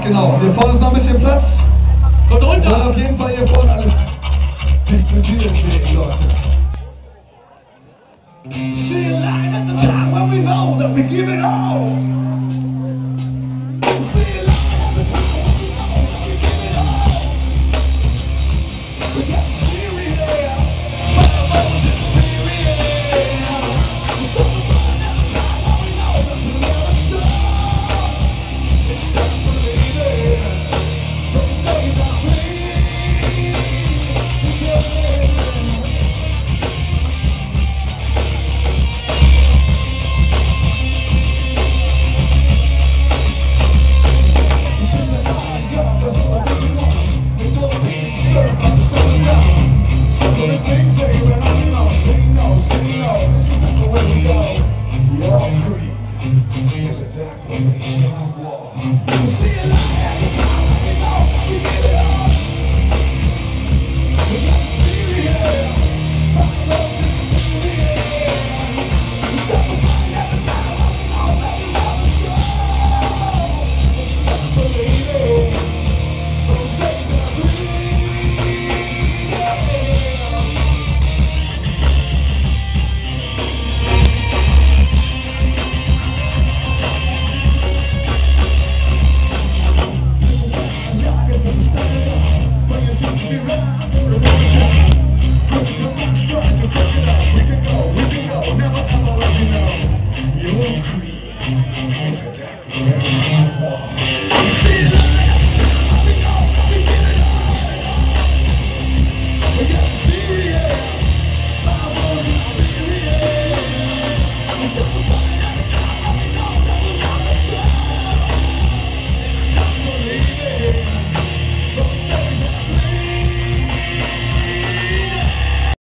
Genau, hier vorne ist noch ein bisschen Platz. Kommt runter! Und auf jeden Fall hier vorne alles diskutieren sehen, Leute. See you live at the time when we know that we give it all. See you live at the time when we know that we give it all. We got serious, well, Moses serious. We're so fun at the time when we know that we never stop. It's just believing, from days I bleed. Never ever let you know. You won't creep.